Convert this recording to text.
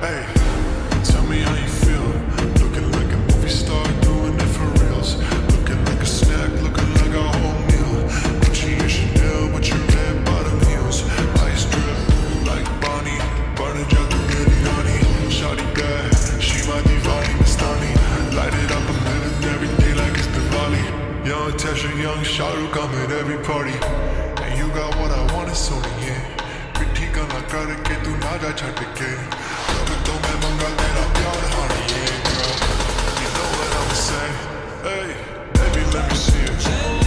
Hey, tell me how you feel. Looking like a movie star, doing it for reals. Looking like a snack, looking like a whole meal. Gucci and Chanel with your red bottom heels. Ice drip like Bonnie, burning out the biryani. Shawty bad, she my Diwali Mastani. Light it up, I'm living every day like it's Diwali. Young Tesha, young Shah Rukh, I'm at every party. And you got what I want, it's only yeah. पिट्ठी का ना करके तू ना जा छट के अब तो मैं मंगा तेरा प्यार honey yeah girl you know what I'ma say hey baby let me see it